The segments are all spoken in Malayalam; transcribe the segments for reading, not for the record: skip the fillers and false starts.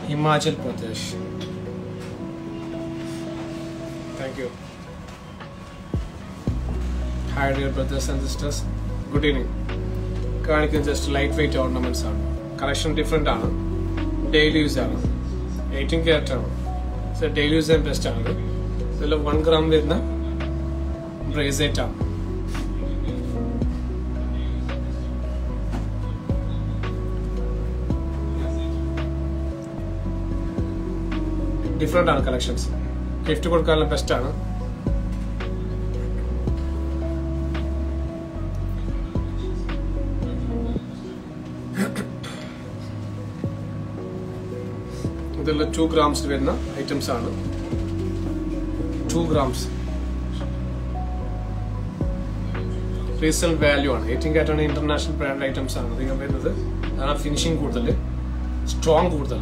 Himachal Pradesh. Thank you. Hi dear brothers and sisters. Good evening. Kanikku just lightweight ornaments are. Collection different ആണ്. Daily use ആണ്. 18 karat ആണ്. So daily use best ആണ്. ഇതിൽ 1 gram വരുന്ന bracelet ആണ്. Different collections. Gift കൊടുക്കാനുള്ള best ആണ്. ഇതിൽ 2 grams വരുന്ന items ആണ്. 2 grams. Resale value ആണ്. 18 karat ആണ്, international brand items ആണ്. അധികം വരുന്നത്. അതാണ് finishing കൂടുതൽ, strong കൂടുതൽ.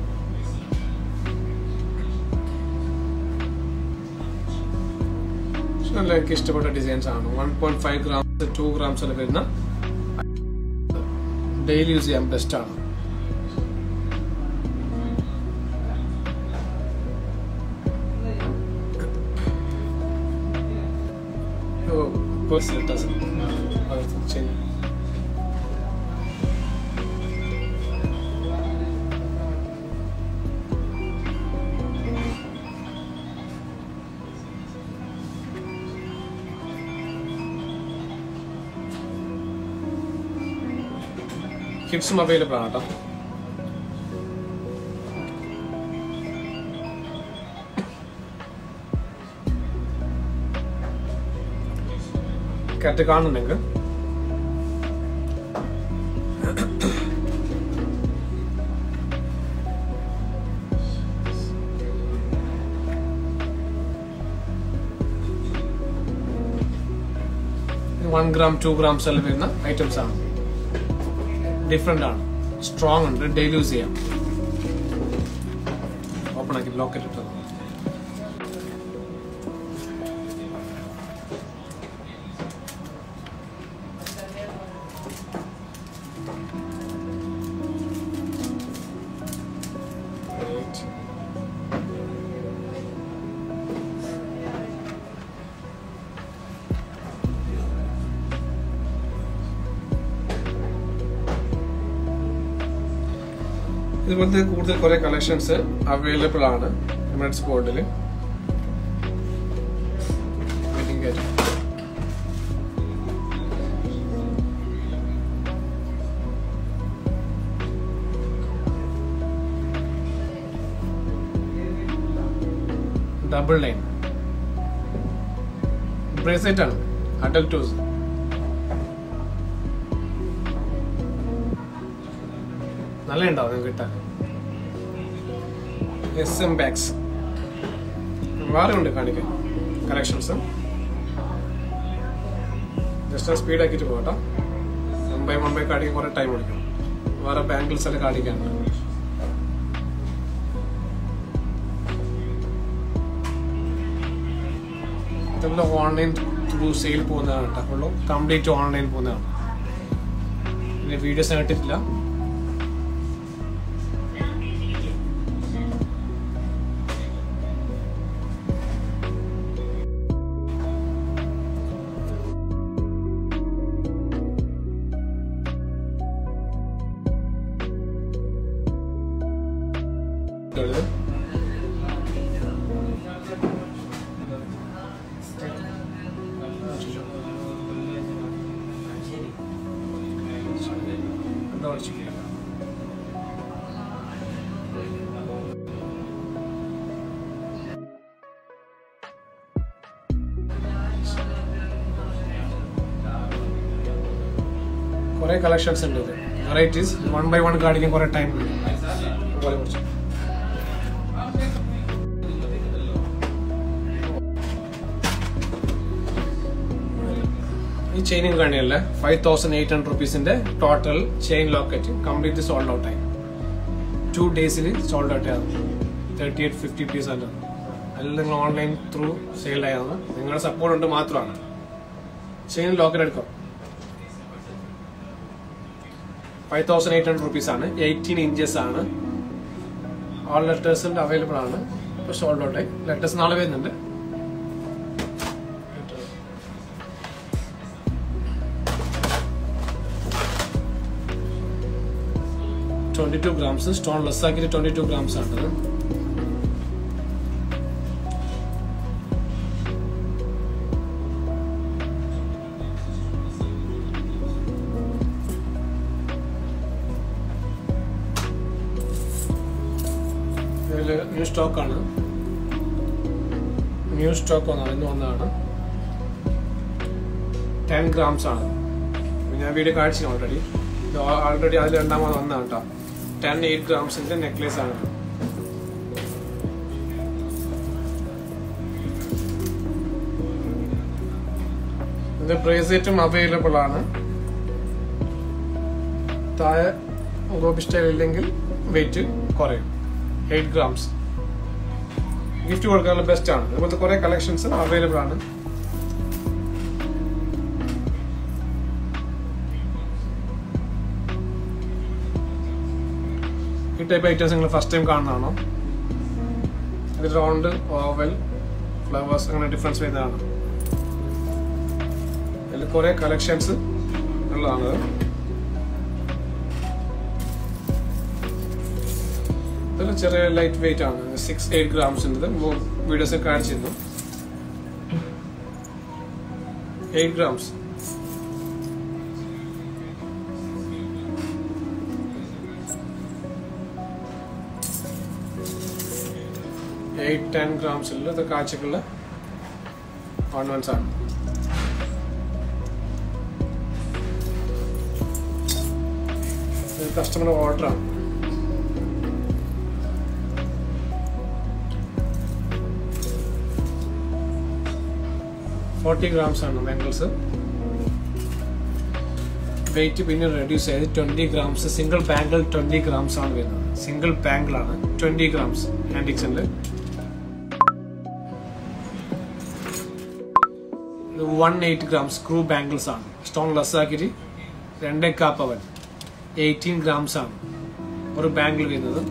എനിക്ക് ഇഷ്ടപ്പെട്ട ഡിസൈൻസ് ആണ്. 1.5 grams 2 grams അല്ല വരുന്ന ഡെയിലി യൂസ് ചെയ്യാൻ ബെസ്റ്റ് ആണ്. കിഡ്സും അവൈലബിൾ ആണ് കേട്ടോ. കറക്റ്റ് കാണുന്നുണ്ടെങ്കിൽ $1 gram 2 grams എല്ലാം വരുന്ന ഐറ്റംസ് ആണ്. ഡിഫറെന്റ് ആണ്, സ്ട്രോങ് ഉണ്ട്, ഡെയിലി യൂസ് ചെയ്യാം. ഓപ്പൺ ആക്കി ബ്ലോക്ക് ഇട്ടത്. ഇതുപോലത്തെ കൂടുതൽ കുറെ കളക്ഷൻസ് അവൈലബിൾ ആണ് എമിറേറ്റ്സ് ഗോൾഡിൽ. ഡബിൾ ലൈൻ ബ്രേസ്ലെറ്റ് ആണ്, അഡൽട്ട് യൂസ്. നല്ല ഉണ്ടാവും നിങ്ങൾക്ക് കിട്ടാൻ. SM ബാഗ്സ് വേറെ ഉണ്ട് കാണിക്കാൻ കളക്ഷൻസ്. ജസ്റ്റ് സ്പീഡ് ആക്കിയിട്ട് പോകട്ടോ. മുംബൈ കാണിക്കാൻ കുറെ ടൈം എടുക്കും. വേറെ ബാംഗിൾസ് എല്ലാം കാണിക്കാനുണ്ട്. ഇതെല്ലാം ഓൺലൈൻ ത്രൂ സെയിൽ പോകുന്നതാണ് കേട്ടോ. കംപ്ലീറ്റ് ഓൺലൈൻ പോകുന്നതാണ്. പിന്നെ വീഡിയോസ് ആയിട്ടില്ല. കുറെ കളക്ഷൻസ് ഉണ്ട്. വെറൈറ്റീസ് 1 by 1 കാണിക്കാൻ കുറെ ടൈം ഈ ചെയിനിങ് കാണിയല്ലേ 5800 rupeesന്റെ total chain locket complete sold out ആയി. 2 days സോൾഡ് ഔട്ട് ആയിരുന്നു. 3850 പീസ് അല്ല. അല്ല നിങ്ങൾ ഓൺലൈൻ ത്രൂ സെയിൽ ആയിരുന്നു. നിങ്ങളുടെ സപ്പോർട്ട് ഉണ്ട് മാത്രമാണ്. ചെയിൻ ലോക്കറ്റ് എടുക്കാം. 5800 rupees ആണ്. 18 inches ആണ്. All letters are available. Sold out. Letters നാളെ വരുന്നുണ്ട്. $22 grams. Stone less ആക്കിയിട്ട് 22 grams ആണ്. ന്യൂ സ്റ്റോക്ക് ആണ്. ന്യൂ സ്റ്റോക്ക് വന്നതാണ്. 10 grams ആണ്. ഞാൻ വീഡിയോ കാണിച്ചു ഓൾറെഡി. അതിൽ രണ്ടാമത് വന്നതാണ് കേട്ടോ. 8 grams നെക്ലേസ് ആണ്. ഇതിന്റെ ബ്രേസ്ലെറ്റും അവൈലബിൾ ആണ്. താഴെ ഗോപി സ്റ്റൈൽ ഇല്ലെങ്കിൽ വെയിറ്റ് കുറയും. 8 grams. ഗിഫ്റ്റ് കൊടുക്കാനുള്ള ബെസ്റ്റ് ആണ്. അതുപോലത്തെ കുറെ കളക്ഷൻസ് അവൈലബിൾ ആണ്. ഈ ടൈപ്പ് ഐറ്റംസ് നിങ്ങൾ ഫസ്റ്റ് ടൈം കാണുന്നതാണോ? ഇത് റൗണ്ട്, ഓവൽ, ഫ്ലവേഴ്സ് അങ്ങനെ ഡിഫറൻസ് വരുന്നതാണ്. അതിൽ കുറെ കളക്ഷൻസ് ഉള്ളതാണ്. ഇതിൽ ചെറിയ ലൈറ്റ് വെയിറ്റ് ആണ്. 6-8 grams വീഡിയോസ് കാണിച്ചിരുന്നു. 8 grams. 8-10 grams ഇത് കാഴ്ചക്കുള്ള ഓർണമെന്റ്സ് ആണ്. കസ്റ്റമർ ഓർഡർ ആണ്. $40 grams ആണ് ബാംഗിൾസ്. വെയിറ്റ് പിന്നെ റെഡ്യൂസ് ചെയ്ത് 20 grams. സിംഗിൾ ബാംഗിൾ 20 grams ആണ് വരുന്നത്. സിംഗിൾ ബാംഗിൾ ആണ് 20 grams. ആന്റിക്സിന്റെ 180 grams സ്ക്രൂ ബാംഗിൾസ് ആണ്. സ്റ്റോൺ ലെസ് ആക്കിയിട്ട് 2.25 പവൻ 18 grams ആണ് ഒരു ബാംഗിൾ വരുന്നത്.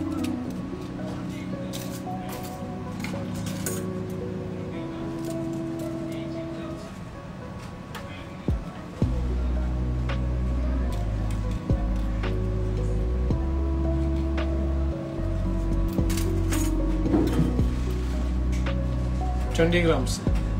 $20 grams.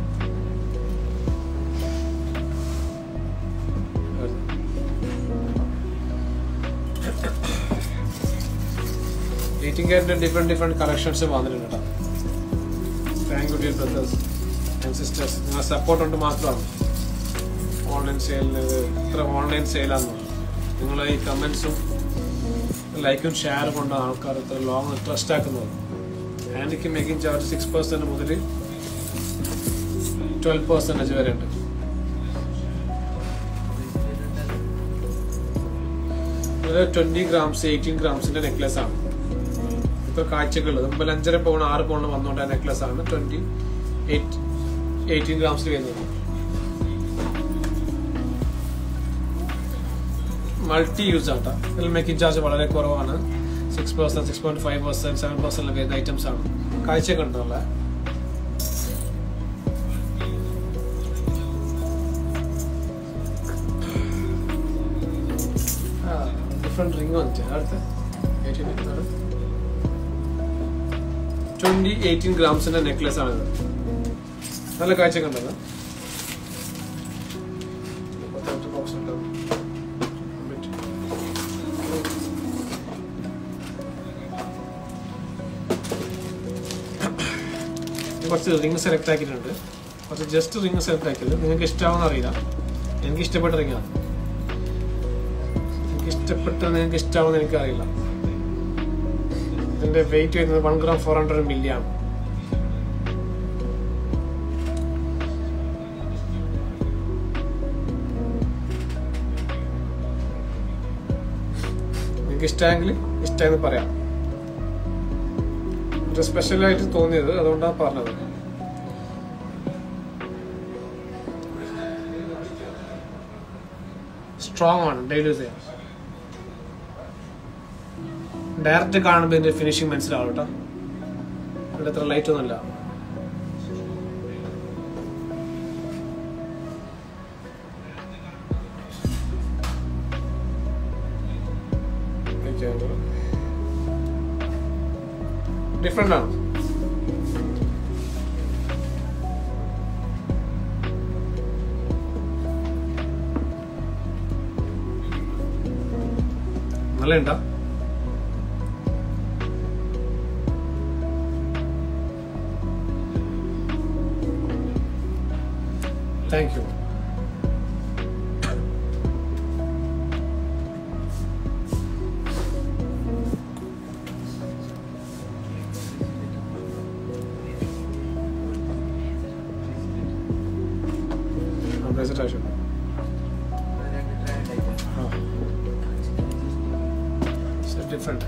different collections വന്നിട്ടുണ്ട്. Thank you dear brothers and sisters. നിങ്ങളുടെ സപ്പോർട്ട് കൊണ്ട് മാത്രമാണ് ഓൺലൈൻ സെയിലിന് ഇത്ര ഓൺലൈൻ സെയിലാന്ന്. നിങ്ങളെ ഈ കമന്റ്സും ലൈക്കും ഷെയറും കൊണ്ടാണ് ആൾക്കാർ ഇത്ര ലോങ് ട്രസ്റ്റ് ആക്കുന്നത്. ഹാൻഡിക്ക് മേക്കിംഗ് ചാർജ് 6% മുതൽ 12% വരെ ഉണ്ട്. ഇത് 20 grams 18 grams നെക്ലേസ് ആണ്. ഇപ്പൊ കാഴ്ചക്കുള്ളത് 5.5 പൗൺ 6 പൗണ്ട് വന്നോണ്ട നെക്ലേസ് ആണ് 18 grams വരുന്നത്. മൾട്ടി യൂസ് ആട്ടാ. ഇതിൽ മേക്കിംഗ് ചാർജ് വളരെ കുറവാണ്. 6%, 6.5%, 7% വരുന്ന ഐറ്റംസ് ആണ്. കാഴ്ചയൊക്കെ ഉണ്ടല്ലേ. ഡിഫറെന്റ് റിംഗ് വന്നിട്ട് അടുത്ത് 18 grams നെക്ലേസ് ആണിത്. നല്ല കാഴ്ചയൊക്കെ ഉണ്ടല്ലോ. കുറച്ച് റിംഗ് സെലക്ട് ആക്കിയിട്ടുണ്ട്. കുറച്ച് ജസ്റ്റ് റിംഗ് സെലക്ട് ആക്കിയത് നിങ്ങൾക്ക് ഇഷ്ടമാണെന്ന് അറിയില്ല. എനിക്ക് ഇഷ്ടപ്പെട്ട റിംഗാണ്. നിങ്ങൾക്ക് ഇഷ്ടമാണെന്ന് എനിക്കറിയില്ല. ഇതിന്റെ വെയിറ്റ് വരുന്നത് 1 gram 400 milli ആണ്. നിങ്ങൾക്ക് ഇഷ്ടമെങ്കിൽ ഇഷ്ടമെന്ന് പറയാം. ഒരു സ്പെഷ്യലായിട്ട് തോന്നിയത് അതുകൊണ്ടാണ് പറഞ്ഞത്. സ്ട്രോങ് ആണ്, ഡെയിലി യൂസ് ചെയ്യാം. ഡയറക്റ്റ് കാണുമ്പോൾ ഇതിന്റെ ഫിനിഷിംഗ് മനസ്സിലാവും കേട്ടോ. ഇവിടെ അത്ര ലൈറ്റ് ഒന്നുമില്ല. ഡിഫറെന്റ് ആണ്. നല്ല ഉണ്ടോ? Thank you. presentation. It's different.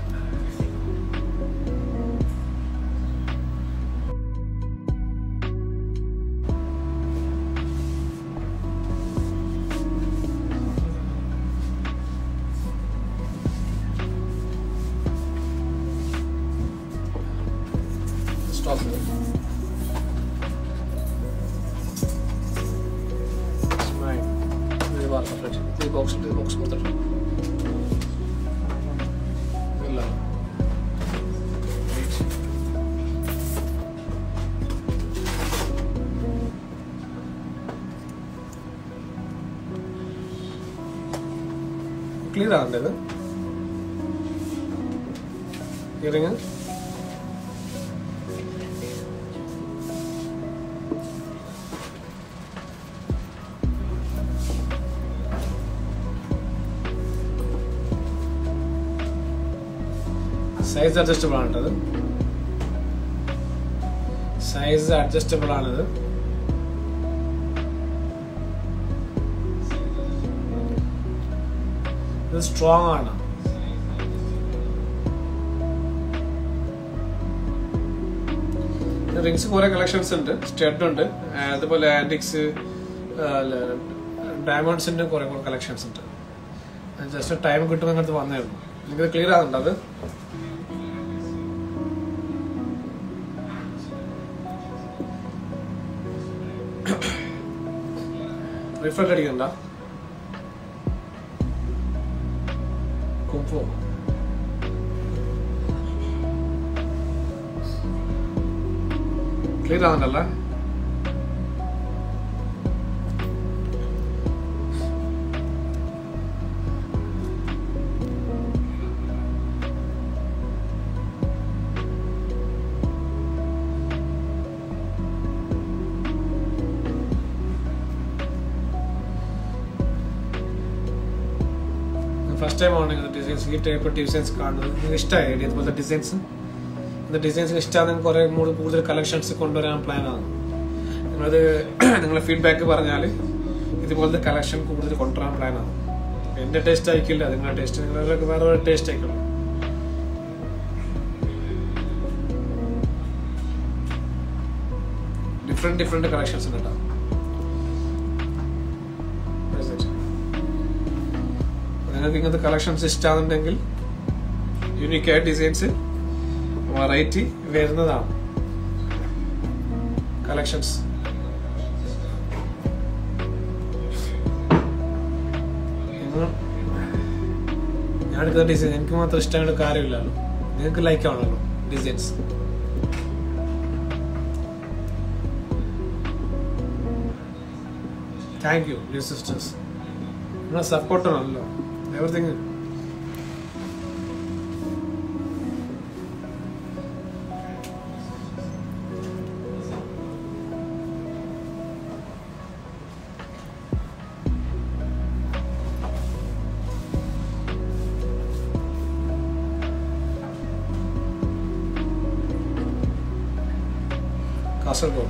Stop it. Box കൊടുത്തിട്ട് ഇല്ല. ക്ലിയർ ആകേണ്ടത് ഇയറിങ്. സൈസ് അഡ്ജസ്റ്റബിൾ ആണിട്ടത്. സൈസ് അഡ്ജസ്റ്റബിൾ ആണിത്. ഇത് സ്ട്രോങ് ആണ്. റിങ്സ് കുറെ കളക്ഷൻസ് ഉണ്ട്. സ്റ്റഡ് ഉണ്ട്, അതുപോലെ ആന്റിക്സ്, ഡയമണ്ട്സിന്റെ കുറെ കളക്ഷൻസ് ഉണ്ട്. ജസ്റ്റ് ടൈം കിട്ടുമ്പോൾ ഇങ്ങനത്തെ വന്നേ ഉള്ളൂ. നിങ്ങൾക്ക് ക്ലിയർ ആകുന്നുണ്ട് അത്? റിഫ്ലക്ട് അടിക്കണ്ട. കുംഫു ക്ലിയർ ആകുന്നുണ്ടല്ലേ? ഫസ്റ്റ് ടൈം ആണ് ഡിസൈൻസ്, ഈ ടൈപ്പ് ഡിസൈൻസ് കാണുന്നത്. നിങ്ങൾക്ക് ഇഷ്ടമായി ഇതുപോലത്തെ ഡിസൈൻസ്? இந்த ഡിസൈൻസ് ഇഷ്ടമാണ്. കുറേ കൂടുതൽ കളക്ഷൻസ് കൊണ്ടുവരാൻ പ്ലാനാണ്. നിങ്ങളത് നിങ്ങളെ ഫീഡ്ബാക്ക് പറഞ്ഞാൽ ഇതുപോലത്തെ കളക്ഷൻ കൂടുതൽ കൊണ്ടുവരാൻ പ്ലാനാണ്. എൻ്റെ ടേസ്റ്റ് ആയിരിക്കില്ല, നിങ്ങളുടെ ടേസ്റ്റ്, നിങ്ങളൊക്കെ വേറെ ഒരു ടേസ്റ്റ് ആയിക്കോളും. ഡിഫറെന്റ് കളക്ഷൻസ് ഉണ്ടാവും. നിങ്ങൾക്ക് ഇങ്ങനത്തെ കളക്ഷൻസ് ഇഷ്ടമാണെന്നുണ്ടെങ്കിൽ യൂണിക്കായ ഡിസൈൻസ്, വെറൈറ്റി വരുന്നതാണ് കളക്ഷൻസ്. ഞാൻ എടുക്കുന്ന ഡിസൈൻ എനിക്ക് മാത്രം ഇഷ്ടമായിട്ട് കാര്യമില്ലല്ലോ, നിങ്ങൾക്ക് ലൈക്ക് ആണല്ലോ designs. Thank you dear sisters, നിങ്ങളെ സപ്പോർട്ടാണല്ലോ everything. Kasaragod.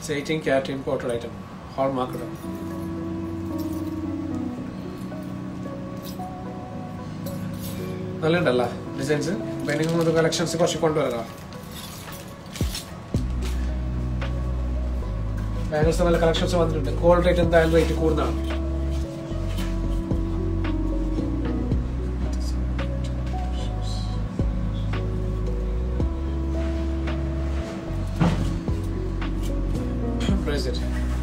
It's 18 karat imported item. Hallmarked. നല്ലുണ്ടല്ല ഡിസൈൻസ്. ബെനിങ്ങും കളക്ഷൻസ് കുറച്ച് കൊണ്ടുവരാം. ബാംഗിൾസ് നല്ല കളക്ഷൻസ് വന്നിട്ടുണ്ട്. ഗോൾഡ് റേറ്റ് എന്തായാലും റേറ്റ് കൂടുന്നതാണ്. Bracelet.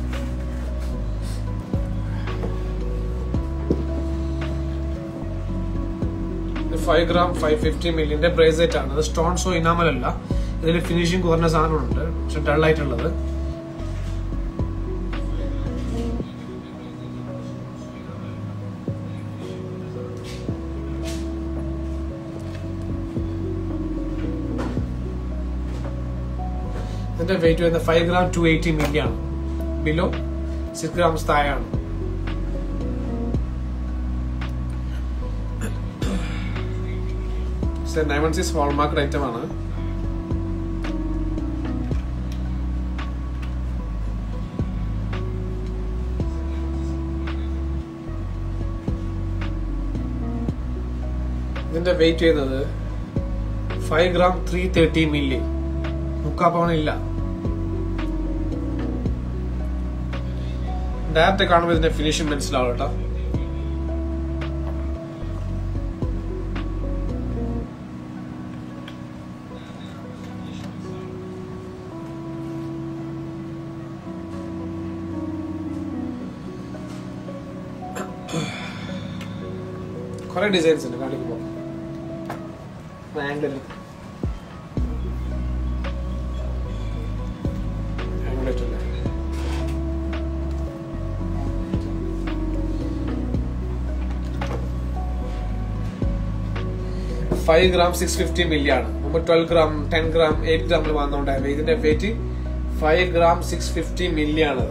5 gram 550 milliന്റെ ബ്രേസ്ലെറ്റ് ആണ്. അത് സ്റ്റോൺസോ ഇനാമൽ അല്ല. ഇതിൽ ഫിനിഷിംഗ് കുറഞ്ഞ സാധനമുണ്ട്, പക്ഷെ ഡൾ ആയിട്ടുള്ളത്. ഇതിന്റെ വെയിറ്റ് വരുന്നത് 5 gram 280 milli ആണ്. ബിലോ 6 grams താഴെയാണ്. ഡയമണ്ട്സ് ഈ സ്മോൾ മാർക്കറ്റ് ഐറ്റം ആണ്. ഇതിന്റെ വെയിറ്റ് ചെയ്യുന്നത് 5 gram 330 milli. 3/4 പവൻ ഇല്ല. ഡയറക്റ്റ് കാണുമ്പോൾ ഇതിന്റെ ഫിനിഷിംഗ് മനസ്സിലാവും കേട്ടോ. കുറെ ഡിസൈൻസ് ഉണ്ട് കാണിക്കുമ്പോൾ. ആംഗിൾ ആംഗിളിട്ടില്ല. 5 gram 650 milli ആണ്. മുമ്പ് 12 gram 10 gram 8 ഗ്രാമിൽ വന്നുണ്ടായിരുന്നു. ഇതിന്റെ വെയിറ്റ് 5 gram 650 milli ആണ്.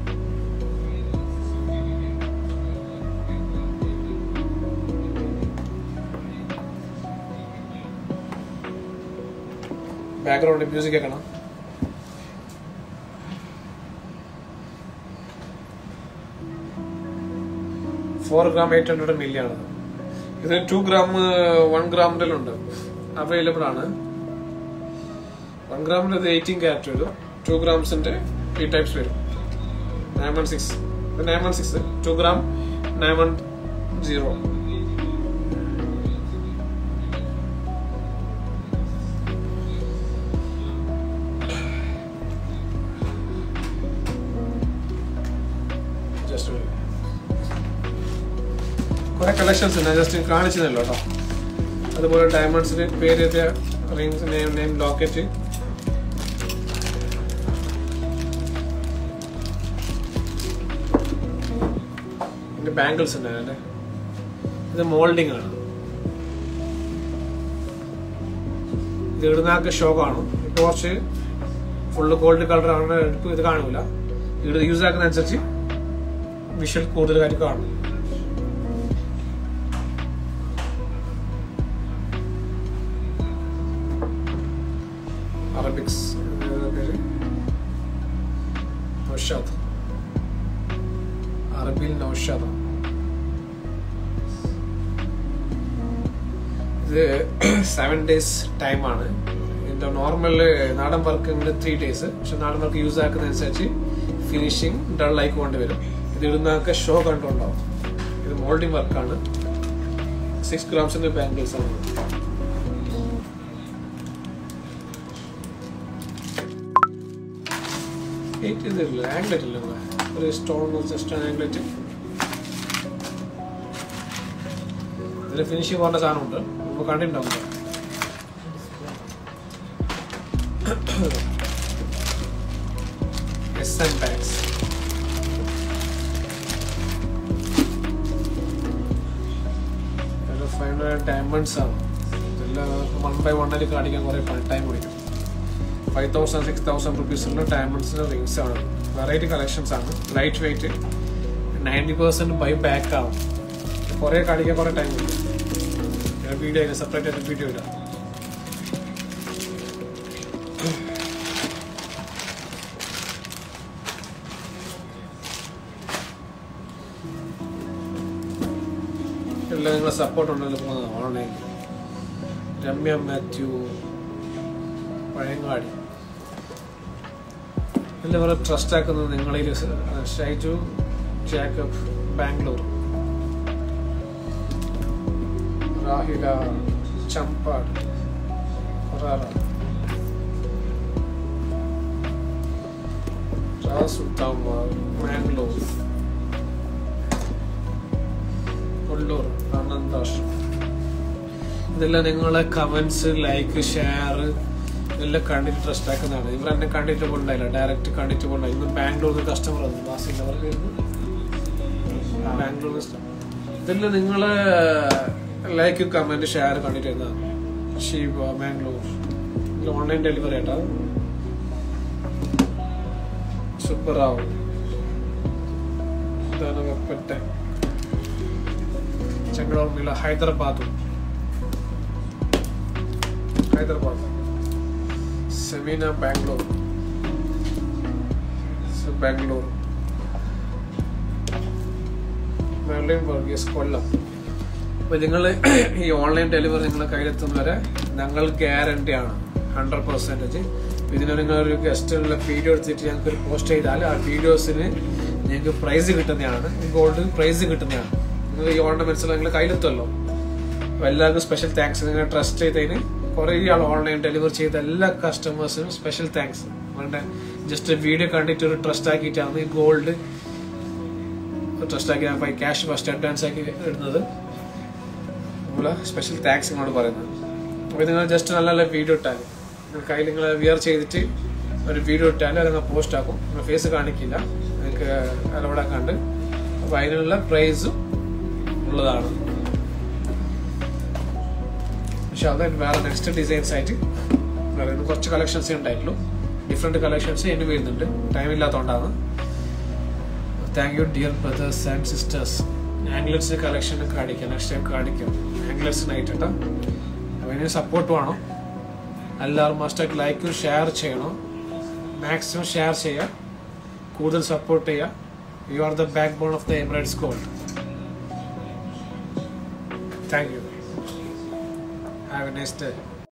ബാക്ക്ഗ്രൗണ്ട് മ്യൂസിക് കേൾക്കണം. ഫോർ gram 800 milli ആണ്. ഇത് 2 gram 1 ഗ്രാമിലുണ്ട്, അവൈലബിൾ ആണ്. 1 ഗ്രാമിന്റെ 18 കാരറ്റ് വരും. 2 ഗ്രാംസിന്റെ ഈ ടൈപ്സ് വരും. 916 916 2 gram 910. കുറെ കളക്ഷൻസ് ഉണ്ട്, ജസ്റ്റ് കാണിച്ചതല്ലോ കേട്ടോ. അതുപോലെ ഡയമണ്ട്സിന് പേര് എഴുതിയ റിങ്സ്, നെയിം ലോക്കറ്റ്, പിന്നെ ബാംഗിൾസ് ഉണ്ടായിരുന്നല്ലേ. ഇത് മോൾഡിംഗ് ആണ്. ഇത് ഇടുന്നാക്ക് ഷോ കാണും. ഇപ്പൊ കുറച്ച് ഫുള്ള് ഗോൾഡ് കളർ ആണ്, ഇത് കാണൂല. ഇത് യൂസ് ആക്കുന്ന അനുസരിച്ച് വിഷ്വൽ കൂടുതലായിട്ട് കാണും. അറബിക്സ് നൗഷാദ്, അറബിൽ നൗഷാദ്. ഇത് 7 days ടൈമാണ്. ഇതിന്റെ നോർമൽ നാടൻ വർക്ക് 3 days. പക്ഷെ നാടൻ വർക്ക് യൂസ് ആക്കുന്നതനുസരിച്ച് ഫിനിഷിങ് ഡൾ ആയിക്കൊണ്ട് വരും. ഇത് ഇടുന്നൊക്കെ ഷോ കണ്ടുണ്ടാവും. ഇത് മോൾഡിംഗ് വർക്കാണ്. 6 grams ബാംഗിൾസ് ആണ്. ഇതില്ല ആംഗ്ലെറ്റ് ഇല്ല, ഒരു സ്റ്റോൺ ജസ്റ്റ് ആംഗ്ലെറ്റ്. ഇതിൽ ഫിനിഷിംഗ് പറഞ്ഞ സാധനമുണ്ട്, നമ്മൾ കണ്ടിട്ടുണ്ടാവും. SM bags. ഡയമണ്ട്സ് ആണ്. ഇതെല്ലാം 1 by 1 ആയിട്ട് കാണിക്കാൻ കുറെ ടൈം പിടിക്കും. 5,000 6,000 rupees ഡയമണ്ട്സിന്റെ റിങ്സ് ആണ്. വെറൈറ്റി കളക്ഷൻസ് ആണ്. ലൈറ്റ് വെയിറ്റ്, 90% ബൈ ബാക്ക് ആവും. കുറെ കാണിക്കാൻ കുറെ ടൈം പിടിക്കും. വീഡിയോ സെപ്പറേറ്റ് ആയിട്ട് വീഡിയോ ഇടാം. നല്ല നിങ്ങളെ സപ്പോർട്ട് ഉണ്ടല്ലോ പോകുന്നത് ഓൺലൈനിൽ. രമ്യ മാത്യു പഴയങ്ങാടി എല്ലാവരും ട്രസ്റ്റ് ആക്കുന്നത് നിങ്ങളിൽ. ഷൈജു ജാക്കബ് ബാംഗ്ലൂർ. രാഹില ചമ്പാട് സുൽത്താൻമാർ മാംഗ്ലൂർ കൊല്ലൂർ ആനന്ദാഷ്. ഇതെല്ലാം നിങ്ങളെ കമന്റ്സ് ലൈക്ക് ഷെയർ എല്ലാം കണ്ടിട്ട് ട്രസ്റ്റ് ആക്കുന്നതാണ്. ഇവരെന്നെ കണ്ടിട്ട് കൊണ്ടായില്ല, ഡയറക്റ്റ് കണ്ടിട്ട് കൊണ്ടായി. ഇന്ന് ബാംഗ്ലൂർ കസ്റ്റമർ വന്നു ബാസിലവർക്ക് ബാംഗ്ലൂർ. ഇതെല്ലാം നിങ്ങളെ ലൈക്ക് കമന്റ് ഷെയർ കണ്ടിട്ട് വരുന്നതാണ്. ഷീബ മാംഗ്ലൂർ ഓൺലൈൻ ഡെലിവറി ആയിട്ടാ. സൂപ്പറാവും വെപ്പട്ടെ ചെങ്കടോർമില്ല. ഹൈദരാബാദ് സെമീന ബാംഗ്ലൂർ മെർലിൻ വർഗീസ് കൊല്ലം. അപ്പൊ നിങ്ങൾ ഈ ഓൺലൈൻ ഡെലിവറി നിങ്ങളെ കയ്യിലെത്തുന്നവരെ ഞങ്ങൾ ഗ്യാരണ്ടി ആണ് 100%. ഇതിന് നിങ്ങളൊരു ഗസ്റ്റിനുള്ള വീഡിയോ എടുത്തിട്ട് ഞങ്ങൾക്ക് ഒരു പോസ്റ്റ് ചെയ്താൽ ആ വീഡിയോസിന് ഞങ്ങൾക്ക് പ്രൈസ് കിട്ടുന്നതാണ്, ഗോൾഡ് പ്രൈസ് കിട്ടുന്നതാണ്. നിങ്ങൾ ഈ ഓർണമെന്റ്സ് നിങ്ങൾ കയ്യിലെത്തുമല്ലോ. അപ്പോൾ എല്ലാവർക്കും സ്പെഷ്യൽ താങ്ക്സ്. നിങ്ങൾ ട്രസ്റ്റ് ചെയ്തതിന് കുറേ ആൾ ഓൺലൈൻ ഡെലിവറി ചെയ്ത എല്ലാ കസ്റ്റമേഴ്സിനും സ്പെഷ്യൽ താങ്ക്സ്. നിങ്ങളുടെ ജസ്റ്റ് വീഡിയോ കണ്ടിട്ട് ഒരു ട്രസ്റ്റ് ആക്കിയിട്ടാണ് ഈ ഗോൾഡ് ട്രസ്റ്റ് ആക്കി ക്യാഷ് ഫസ്റ്റ് അഡ്വാൻസ് ആക്കി ഇടുന്നത്. നമ്മൾ സ്പെഷ്യൽ താങ്ക്സ് നിങ്ങളോട് പറയുന്നത്. അപ്പോൾ നിങ്ങൾ ജസ്റ്റ് നല്ല നല്ല വീഡിയോ ഇട്ടാൽ കയ്യിൽ നിങ്ങൾ വിയർ ചെയ്തിട്ട് ഒരു വീഡിയോ ഇട്ടാൽ അത് നിങ്ങൾ പോസ്റ്റ് ആക്കും. നിങ്ങൾ ഫേസ് കാണിക്കില്ല, നിങ്ങൾക്ക് അലവടാക്കാണ്ട്. അപ്പോൾ അതിനുള്ള പ്രൈസും ഉള്ളതാണ്. പക്ഷെ അത് വേറെ നെക്സ്റ്റ് ഡിസൈൻസ് ആയിട്ട് കുറച്ച് കളക്ഷൻസേ ഉണ്ടായിട്ടുള്ളൂ. ഡിഫറെൻറ്റ് കളക്ഷൻസ് ഇനി വരുന്നുണ്ട്, ടൈം ഇല്ലാത്തതുകൊണ്ടാണ്. Thank you dear brothers and sisters. ആംഗ്ലറ്റ്സിൻ്റെ കളക്ഷൻ കാണിക്കാം, നെക്സ്റ്റ് ടൈം കാണിക്കാം. ആംഗ്ലറ്റ്സിനായിട്ട് കേട്ടോ. അപ്പോൾ ഇതിന് സപ്പോർട്ട് വേണം. എല്ലാവരും മസ്റ്റായിട്ട് ലൈക്കും ഷെയർ ചെയ്യണം. മാക്സിമം ഷെയർ ചെയ്യുക, കൂടുതൽ സപ്പോർട്ട് ചെയ്യുക. You are the backbone of the Emirates gold. Thank you. Have a nice day.